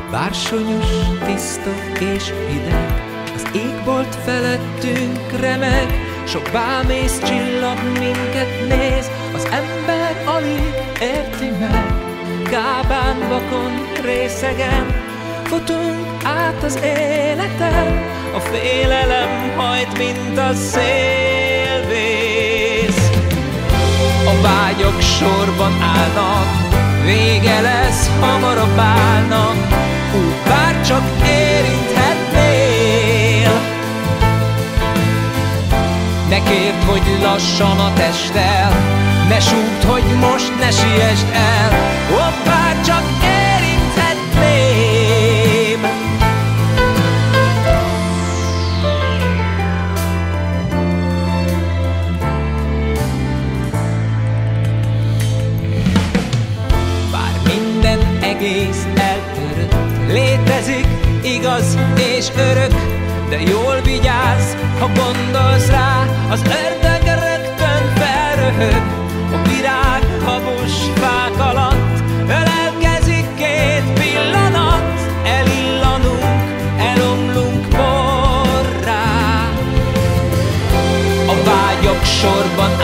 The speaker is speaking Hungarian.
Bársonyos, tiszta és hideg, az égbolt felettünk remeg, sok bálmész csillag minket néz, az ember alig érti meg. Kábán, vakon, részegen futunk át az életen, a félelem hajt, mint a szélvész. A vágyok sorban állnak, vége lesz, hamarabb állnak, bár csak érinthetnél. Ne kérd, hogy lassan a testtel, ne súgd, hogy most ne siessd el, bár csak érinthetném. Bár minden egész eltörött, létezik igaz és örök, de jól vigyázz, ha gondolsz rá, az ördög rögtön felröhög. A virág habos fák alatt ölelkezik két pillanat, elillanunk, elomlunk porrá. A vágyok sorban